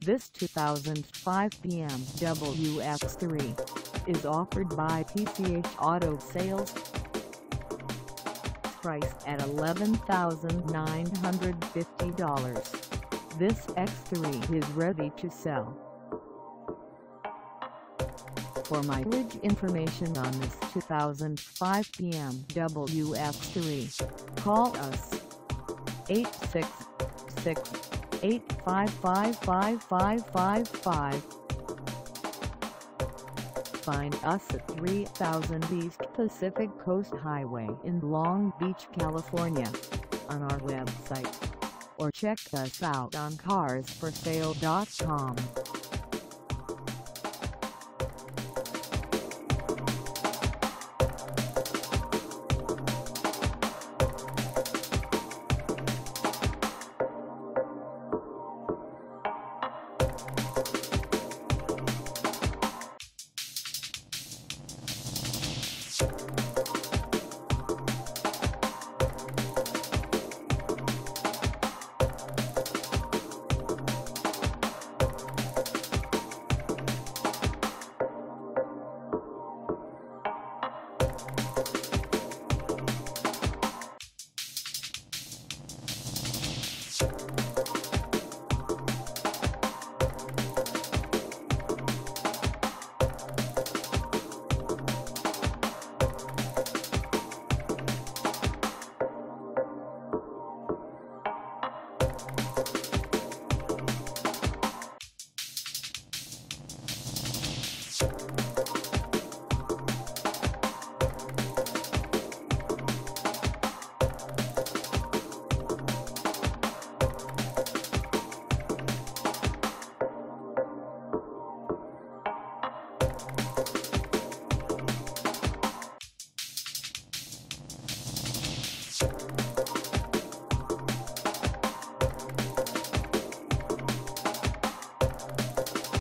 This 2005 BMW X3 is offered by PCH Auto Sales. Price at $11,950. This X3 is ready to sell. For mileage information on this 2005 BMW X3, call us 866-855-5555. Find us at 3000 East Pacific Coast Highway in Long Beach, California, on our website, or check us out on carsforsale.com.